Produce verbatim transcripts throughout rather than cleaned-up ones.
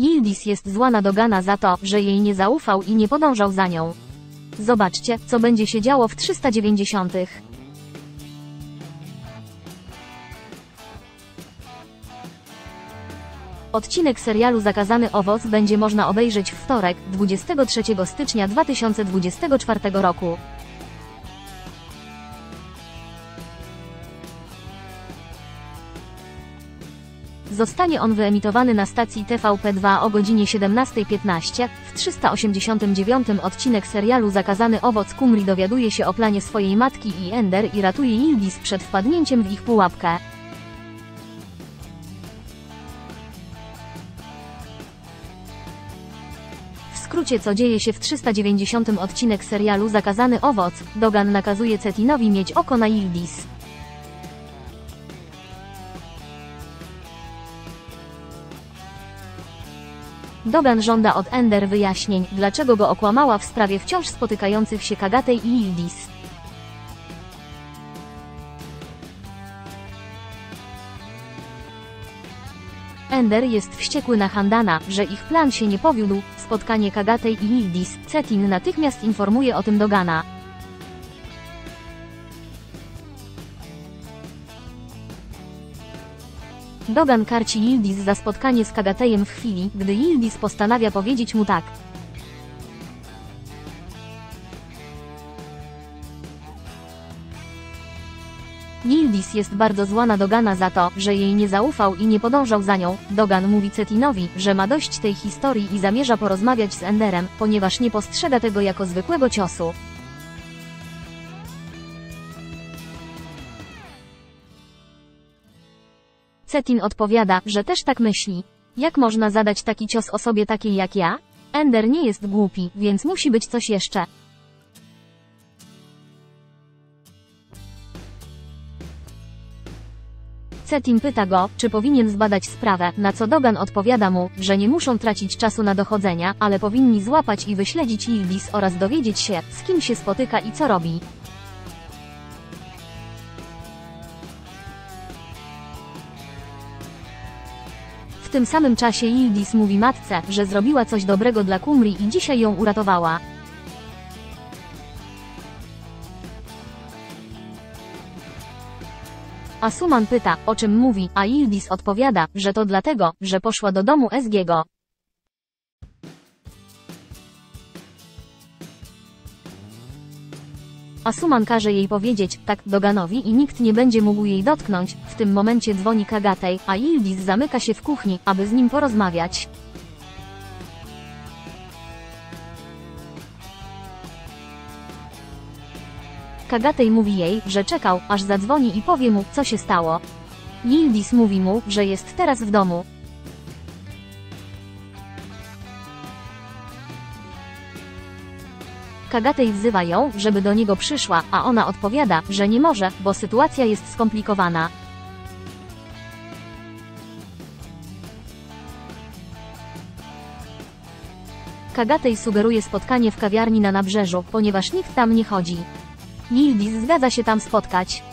Yildiz jest zła na Dogana za to, że jej nie zaufał i nie podążał za nią. Zobaczcie, co będzie się działo w trzysta dziewięćdziesiątych. Odcinek serialu Zakazany owoc będzie można obejrzeć w wtorek, dwudziestego trzeciego stycznia dwa tysiące dwudziestego czwartego roku. Zostanie on wyemitowany na stacji T V P dwa o godzinie siedemnastej piętnaście. W trzysta osiemdziesiątym dziewiątym odcinek serialu Zakazany owoc Kumri dowiaduje się o planie swojej matki i Ender i ratuje Yildiz przed wpadnięciem w ich pułapkę. W skrócie, co dzieje się w trzysta dziewięćdziesiątym odcinek serialu Zakazany owoc, Dogan nakazuje Cetinowi mieć oko na Yildiz. Dogan żąda od Ender wyjaśnień, dlaczego go okłamała w sprawie wciąż spotykających się Kagatej i Yildiz. Ender jest wściekły na Handana, że ich plan się nie powiódł. Spotkanie Kagatej i Yildiz. Cetin natychmiast informuje o tym Dogana. Dogan karci Yildiz za spotkanie z Kagatejem w chwili, gdy Yildiz postanawia powiedzieć mu tak. Yildiz jest bardzo zła na Dogana za to, że jej nie zaufał i nie podążał za nią. Dogan mówi Cetinowi, że ma dość tej historii i zamierza porozmawiać z Enderem, ponieważ nie postrzega tego jako zwykłego ciosu. Cetin odpowiada, że też tak myśli. Jak można zadać taki cios osobie takiej jak ja? Ender nie jest głupi, więc musi być coś jeszcze. Cetin pyta go, czy powinien zbadać sprawę, na co Dogan odpowiada mu, że nie muszą tracić czasu na dochodzenia, ale powinni złapać i wyśledzić Yildiz oraz dowiedzieć się, z kim się spotyka i co robi. W tym samym czasie Yildiz mówi matce, że zrobiła coś dobrego dla Kumri i dzisiaj ją uratowała. Asuman pyta, o czym mówi, a Yildiz odpowiada, że to dlatego, że poszła do domu Ezgiego. Asuman każe jej powiedzieć tak Doganowi i nikt nie będzie mógł jej dotknąć. W tym momencie dzwoni Kagatej, a Yildiz zamyka się w kuchni, aby z nim porozmawiać. Kagatej mówi jej, że czekał, aż zadzwoni i powie mu, co się stało. Yildiz mówi mu, że jest teraz w domu. Kagatej wzywa ją, żeby do niego przyszła, a ona odpowiada, że nie może, bo sytuacja jest skomplikowana. Kagatej sugeruje spotkanie w kawiarni na nabrzeżu, ponieważ nikt tam nie chodzi. Yildiz zgadza się tam spotkać.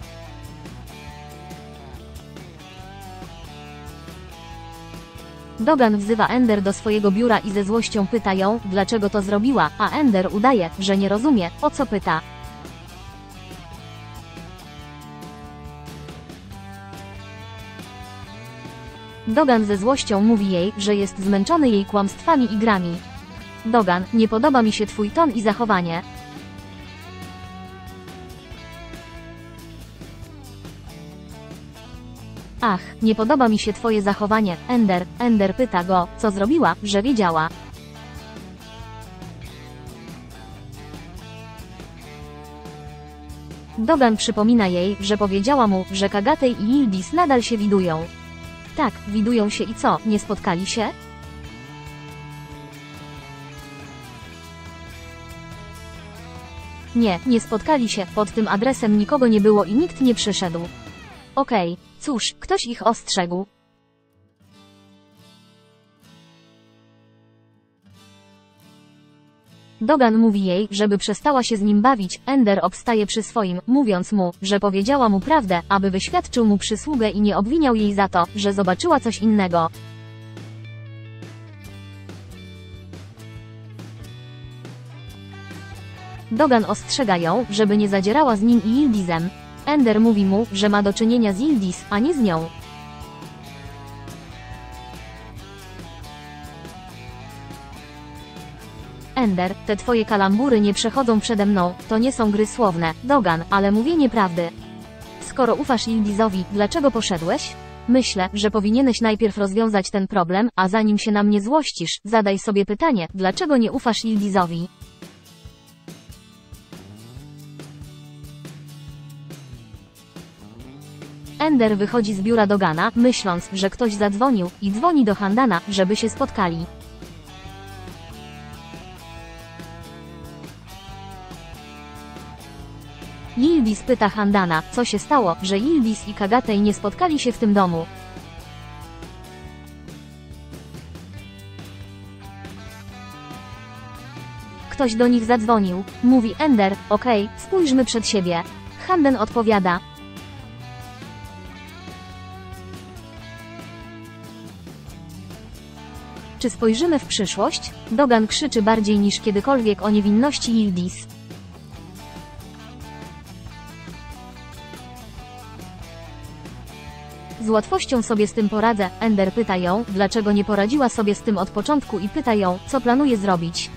Dogan wzywa Ender do swojego biura i ze złością pyta ją, dlaczego to zrobiła, a Ender udaje, że nie rozumie, o co pyta. Dogan ze złością mówi jej, że jest zmęczony jej kłamstwami i grami. Dogan, nie podoba mi się twój ton i zachowanie. Ach, nie podoba mi się twoje zachowanie, Ender. Ender pyta go, co zrobiła, że wiedziała. Dogan przypomina jej, że powiedziała mu, że Kagatej i Yildiz nadal się widują. Tak, widują się i co, nie spotkali się? Nie, nie spotkali się, pod tym adresem nikogo nie było i nikt nie przyszedł. Okej, okay, cóż, ktoś ich ostrzegł. Dogan mówi jej, żeby przestała się z nim bawić. Ender obstaje przy swoim, mówiąc mu, że powiedziała mu prawdę, aby wyświadczył mu przysługę i nie obwiniał jej za to, że zobaczyła coś innego. Dogan ostrzega ją, żeby nie zadzierała z nim i Yıldizem. Ender mówi mu, że ma do czynienia z Yıldiz, a nie z nią. Ender, te twoje kalambury nie przechodzą przede mną, to nie są gry słowne, Dogan, ale mówienie prawdy. Skoro ufasz Yıldizowi, dlaczego poszedłeś? Myślę, że powinieneś najpierw rozwiązać ten problem, a zanim się na mnie złościsz, zadaj sobie pytanie, dlaczego nie ufasz Yıldizowi? Ender wychodzi z biura Dogana, myśląc, że ktoś zadzwonił, i dzwoni do Handana, żeby się spotkali. Yıldiz pyta Handana, co się stało, że Yıldiz i Kagatey nie spotkali się w tym domu. Ktoś do nich zadzwonił, mówi Ender, okej, okay, spójrzmy przed siebie. Handan odpowiada. Czy spojrzymy w przyszłość? Dogan krzyczy bardziej niż kiedykolwiek o niewinności Yıldiz. Z łatwością sobie z tym poradzę, Ender pyta ją, dlaczego nie poradziła sobie z tym od początku i pyta ją, co planuje zrobić.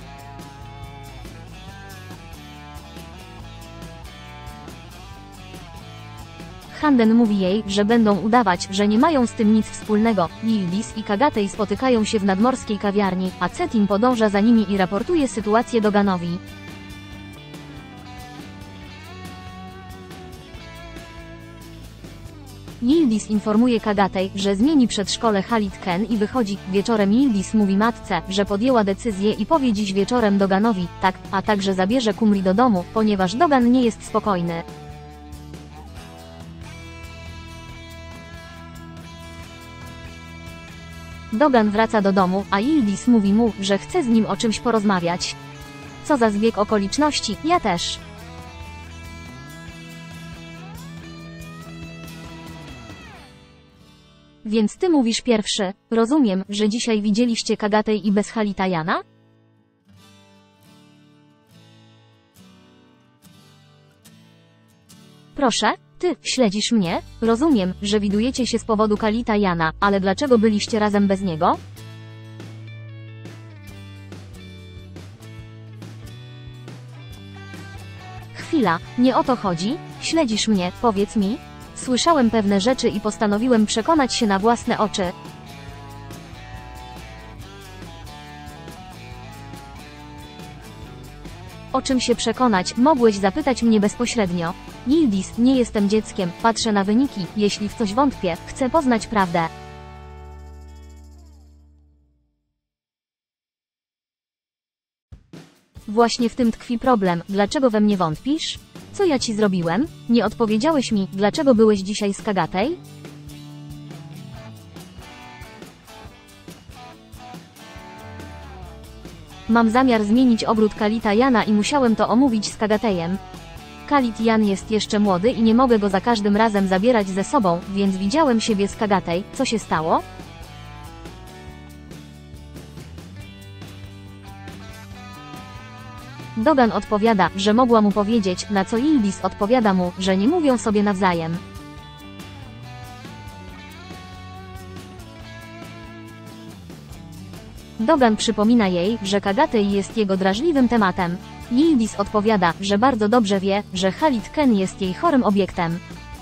Handan mówi jej, że będą udawać, że nie mają z tym nic wspólnego. Yıldiz i Kagatey spotykają się w nadmorskiej kawiarni, a Cetin podąża za nimi i raportuje sytuację Doganowi. Yıldiz informuje Kagatey, że zmieni przedszkole Halit Ken i wychodzi. Wieczorem Yıldiz mówi matce, że podjęła decyzję i powie dziś wieczorem Doganowi, tak, a także zabierze Kumri do domu, ponieważ Dogan nie jest spokojny. Dogan wraca do domu, a Yıldiz mówi mu, że chce z nim o czymś porozmawiać. Co za zbieg okoliczności, ja też. Więc ty mówisz pierwszy. Rozumiem, że dzisiaj widzieliście Kagatey i bez Halitayana? Proszę, ty, śledzisz mnie? Rozumiem, że widujecie się z powodu Halitayana, ale dlaczego byliście razem bez niego? Chwila, nie o to chodzi? Śledzisz mnie, powiedz mi? Słyszałem pewne rzeczy i postanowiłem przekonać się na własne oczy. O czym się przekonać, mogłeś zapytać mnie bezpośrednio. Yıldiz, nie jestem dzieckiem, patrzę na wyniki, jeśli w coś wątpię, chcę poznać prawdę. Właśnie w tym tkwi problem, dlaczego we mnie wątpisz? Co ja ci zrobiłem? Nie odpowiedziałeś mi, dlaczego byłeś dzisiaj z Kagatey? Mam zamiar zmienić ogród Halitayana i musiałem to omówić z Kagateyem. Halitayan jest jeszcze młody i nie mogę go za każdym razem zabierać ze sobą, więc widziałem siebie z Kagatey. Co się stało? Dogan odpowiada, że mogła mu powiedzieć, na co Yıldiz odpowiada mu, że nie mówią sobie nawzajem. Dogan przypomina jej, że Kagatey jest jego drażliwym tematem. Yıldiz odpowiada, że bardzo dobrze wie, że Halit Ken jest jej chorym obiektem.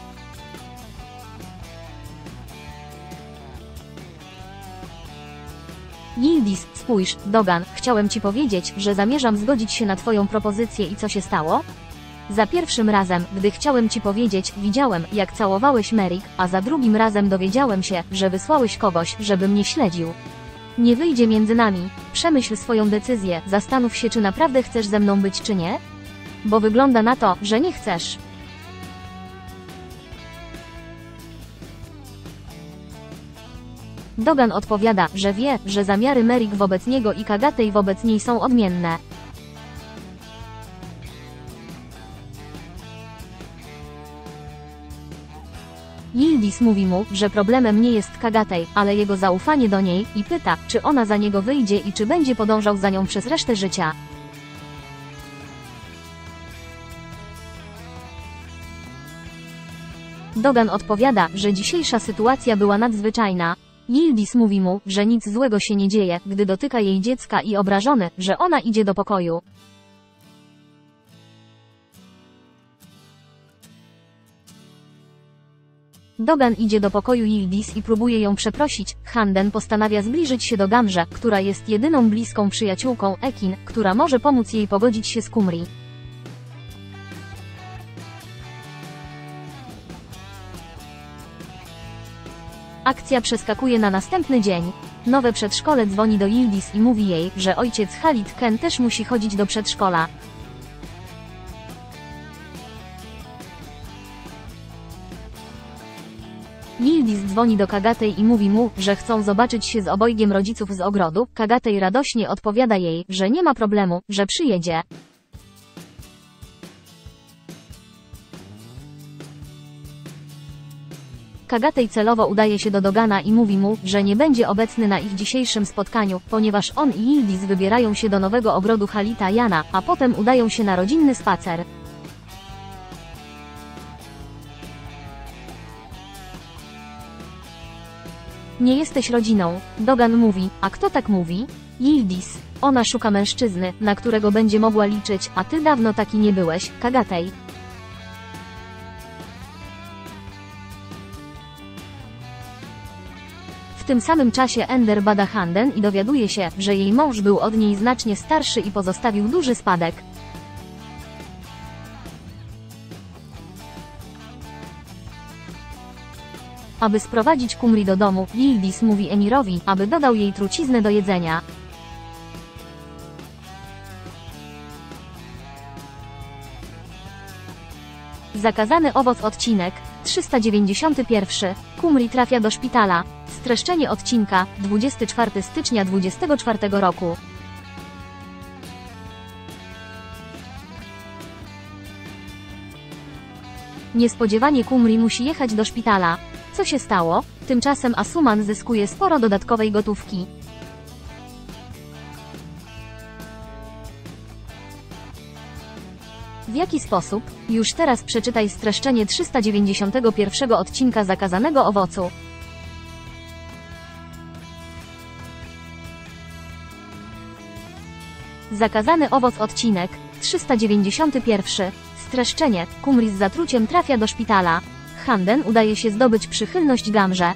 Yıldiz, spójrz, Dogan, chciałem ci powiedzieć, że zamierzam zgodzić się na twoją propozycję i co się stało? Za pierwszym razem, gdy chciałem ci powiedzieć, widziałem, jak całowałeś Merrick, a za drugim razem dowiedziałem się, że wysłałeś kogoś, żeby mnie śledził. Nie wyjdzie między nami. Przemyśl swoją decyzję, zastanów się, czy naprawdę chcesz ze mną być, czy nie? Bo wygląda na to, że nie chcesz. Dogan odpowiada, że wie, że zamiary Merrick wobec niego i Kagatey wobec niej są odmienne. Yıldiz mówi mu, że problemem nie jest Kagatey, ale jego zaufanie do niej, i pyta, czy ona za niego wyjdzie i czy będzie podążał za nią przez resztę życia. Dogan odpowiada, że dzisiejsza sytuacja była nadzwyczajna. Yildiz mówi mu, że nic złego się nie dzieje, gdy dotyka jej dziecka i obrażony, że ona idzie do pokoju. Dogan idzie do pokoju Yildiz i próbuje ją przeprosić. Handen postanawia zbliżyć się do Gamze, która jest jedyną bliską przyjaciółką Ekin, która może pomóc jej pogodzić się z Kumri. Akcja przeskakuje na następny dzień. Nowe przedszkole dzwoni do Yildiz i mówi jej, że ojciec Khalid Ken też musi chodzić do przedszkola. Yildiz dzwoni do Kagatej i mówi mu, że chcą zobaczyć się z obojgiem rodziców z ogrodu. Kagatej radośnie odpowiada jej, że nie ma problemu, że przyjedzie. Kagatej celowo udaje się do Dogana i mówi mu, że nie będzie obecny na ich dzisiejszym spotkaniu, ponieważ on i Yildiz wybierają się do nowego ogrodu Khalida Jana, a potem udają się na rodzinny spacer. Nie jesteś rodziną, Dogan mówi, a kto tak mówi? Yildiz. Ona szuka mężczyzny, na którego będzie mogła liczyć, a ty dawno taki nie byłeś, Kagatej. W tym samym czasie Ender bada Handen i dowiaduje się, że jej mąż był od niej znacznie starszy i pozostawił duży spadek. Aby sprowadzić Kumri do domu, Yildiz mówi Emirowi, aby dodał jej truciznę do jedzenia. Zakazany owoc odcinek trzysta dziewięćdziesiąty pierwszy. Kumri trafia do szpitala. Streszczenie odcinka dwudziestego czwartego stycznia dwudziestego czwartego roku. Niespodziewanie Kumri musi jechać do szpitala. Co się stało? Tymczasem Asuman zyskuje sporo dodatkowej gotówki. W jaki sposób? Już teraz przeczytaj streszczenie trzysta dziewięćdziesiątego pierwszego odcinka Zakazanego owocu. Zakazany owoc odcinek trzysta dziewięćdziesiąty pierwszy. Streszczenie. Kumri z zatruciem trafia do szpitala. Handen udaje się zdobyć przychylność Gamże.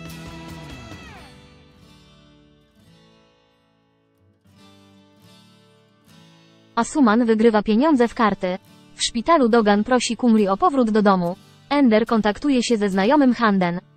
Asuman wygrywa pieniądze w karty. W szpitalu Dogan prosi Kumri o powrót do domu. Ender kontaktuje się ze znajomym Handen.